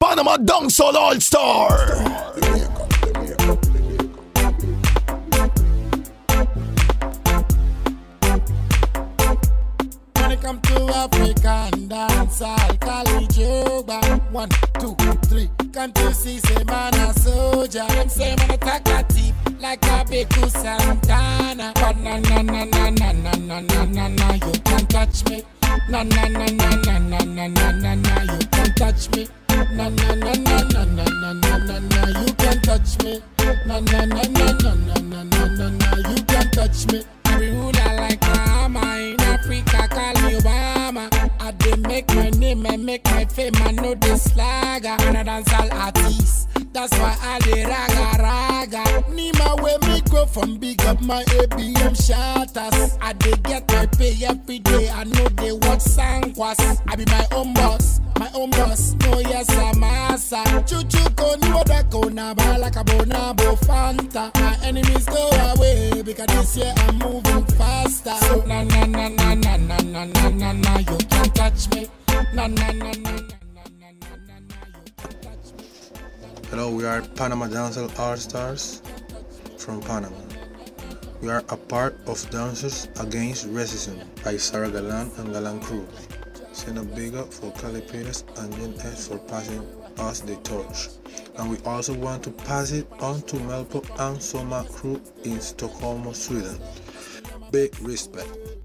Panama Dancehall All-Star. When it come to African dancehall, college yoga, 1, 2, 3. Can't you see, say man a soldier? Them say man a talkative like a Beku Santana. But na na na na na na na na na na, you can't touch me. Na na na na na na na na na na, you can't touch me. Na na na na na na na na na na, you can't touch me. Na na na na na na na na na na, you can't touch me. Every ruler like Mama in Africa, call me Obama. I dey make my name and make my fame, I know this slagger. And I dance all artists, that's why I dey raga raga. Nima where me go from big up my ABM shatters. I dey get my pay every day, I know they watch Sankwas. I be my own boss, no yes I'm asa. Chuchu koni wadako na balaka bonabo fanta. My enemies go away because this year I'm moving faster. So na na na na na na na na na na, you can't touch me. Na na na na na na na na na, you can't touch me. Hello, we are Panama Dancehall All-Stars from Panama. We are a part of Dancers Against Racism by Sara, Galan and Galang crew. Send a big up for Cali Peters and Jen S for passing us the torch. And we also want to pass it on to Melpo and Soma crew in Stockholm, Sweden. Big respect.